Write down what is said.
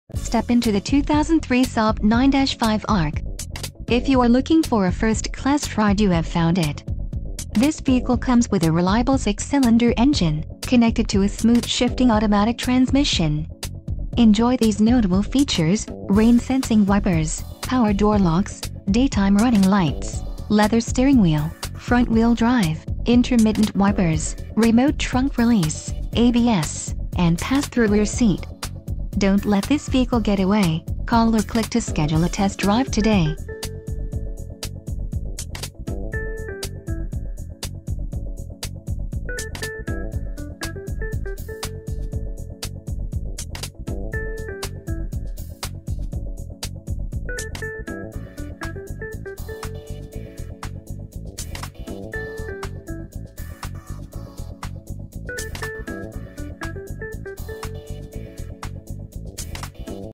Step into the 2003 Saab 9-5 ARC. If you are looking for a first-class ride, you have found it. This vehicle comes with a reliable 6-cylinder engine, connected to a smooth shifting automatic transmission. Enjoy these notable features: rain-sensing wipers, power door locks, daytime running lights, leather steering wheel, front-wheel drive, intermittent wipers, remote trunk release, ABS, and pass-through rear seat. Don't let this vehicle get away. Call or click to schedule a test drive today.